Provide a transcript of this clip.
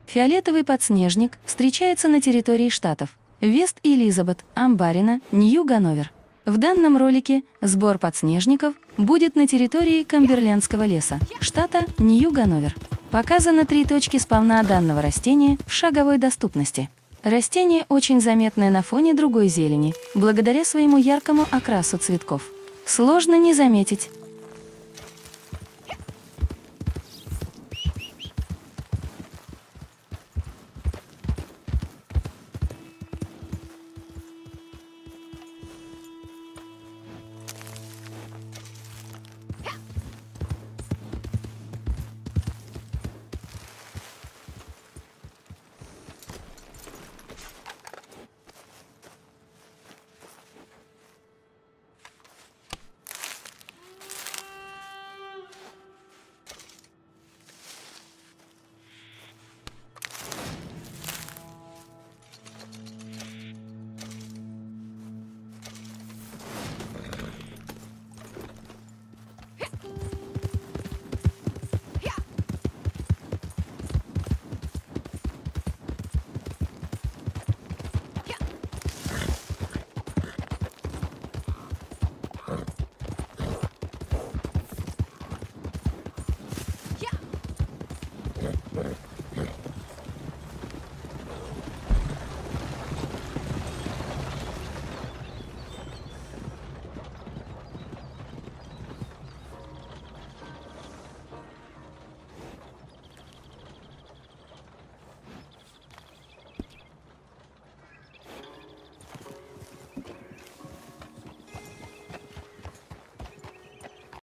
Фиолетовый подснежник встречается на территории штатов Вест-Элизабет, Амбарина, Нью-Ганновер. В данном ролике сбор подснежников будет на территории Камберлендского леса, штата Нью-Ганновер. Показано 3 точки спавна данного растения в шаговой доступности. Растение очень заметное на фоне другой зелени, благодаря своему яркому окрасу цветков. Сложно не заметить.